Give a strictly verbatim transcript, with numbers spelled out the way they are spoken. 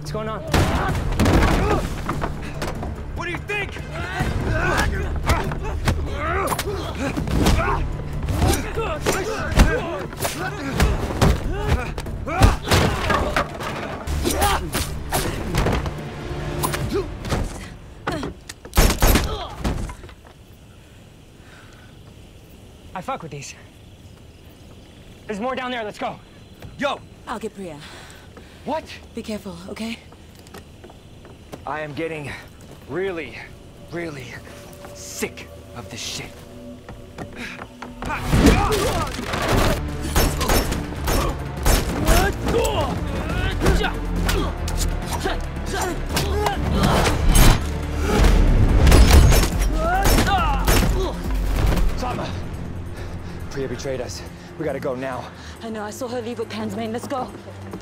What's going on? What do you think? I fuck with these. There's more down there. Let's go. Yo! I'll get Priya. What? Be careful, okay? I am getting really, really sick of this shit. Sama! Priya betrayed us. We gotta go now. I know, I saw her leave with Pan's men. Let's go.